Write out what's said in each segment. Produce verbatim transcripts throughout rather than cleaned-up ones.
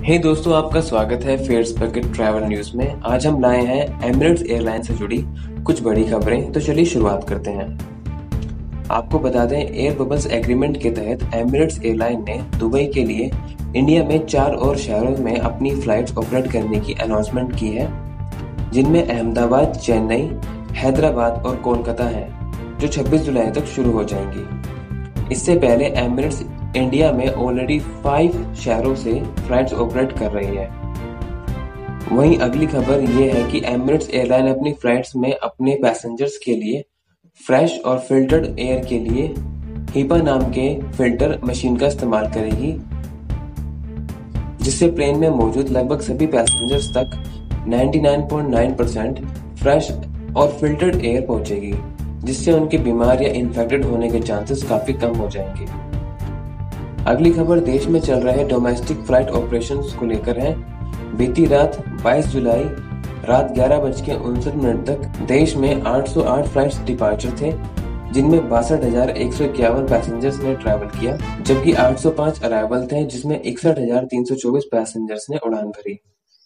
हे दोस्तों, आपका स्वागत है फेयर्स बकेट ट्रैवल न्यूज में। आज हम लाए हैं एमिरेट्स एयरलाइन से जुड़ी कुछ बड़ी खबरें। तो चलिए शुरुआत करते हैं। आपको बता दें, एयर बबल्स एग्रीमेंट के तहत एमिरेट्स एयरलाइन ने दुबई के लिए इंडिया में चार और शहरों में अपनी फ्लाइट्स ऑपरेट करने की अनाउंसमेंट की है, जिनमें अहमदाबाद, चेन्नई, हैदराबाद और कोलकाता हैं, जो छब्बीस जुलाई तक शुरू हो जाएंगी। इससे पहले एमिरेट्स इंडिया में ऑलरेडी फाइव शहरों से फ्लाइट्स ऑपरेट कर रही है। वहीं अगली खबर ये है कि एमिरेट्स एयरलाइन अपनी फ्लाइट्स में अपने पैसेंजर्स के लिए फ्रेश और फिल्टर्ड एयर के लिए हीपा नाम के फिल्टर मशीन का इस्तेमाल करेगी, जिससे प्लेन में मौजूद लगभग सभी पैसेंजर्स तक निन्यानवे पॉइंट नौ परसेंट फ्रेश और फिल्टर्ड एयर पहुंचेगी, जिससे उनके बीमार या इन्फेक्टेड होने के चांसेस काफी कम हो जाएंगे। अगली खबर देश में चल रहे डोमेस्टिक फ्लाइट ऑपरेशंस को लेकर है। बीती रात बाईस जुलाई रात ग्यारह बज के उनसठ मिनट तक देश में आठ सौ आठ फ्लाइट्स डिपार्चर थे, जिनमें बासठ हजार एक सौ इक्यावन पैसेंजर्स ने ट्रैवल किया, जबकि आठ सौ पाँच अराइवल थे, जिसमें इकसठ हजार तीन सौ चौबीस पैसेंजर्स ने उड़ान भरी।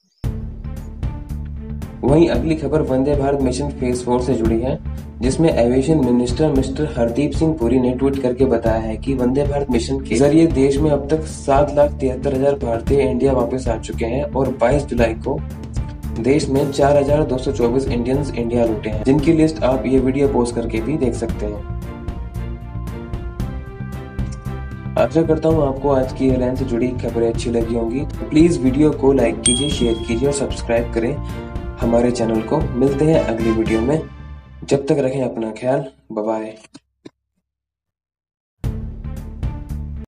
वहीं अगली खबर Vande Bharat mission phase four से जुड़ी है, जिसमें aviation minister mister Hardeep Singh Puri ने ट्वीट करके बताया है कि वंदे भारत मिशन के जरिए देश में अब तक सात लाख तिहत्तर हजार भारतीय इंडिया वापस आ चुके हैं और बाईस जुलाई को देश में चार हजार दो सौ चौबीस इंडियंस इंडिया लौटे हैं, जिनकी लिस्ट आप ये वीडियो पोस्ट करके भी देख सकते हैं। आशा करता हूँ आपको आज की एयरलाइन से जुड़ी खबरें अच्छी लगी होंगी। प्लीज वीडियो को लाइक कीजिए, शेयर कीजिए और सब्सक्राइब करें हमारे चैनल को। मिलते हैं अगली वीडियो में। जब तक रखें अपना ख्याल। Bye bye.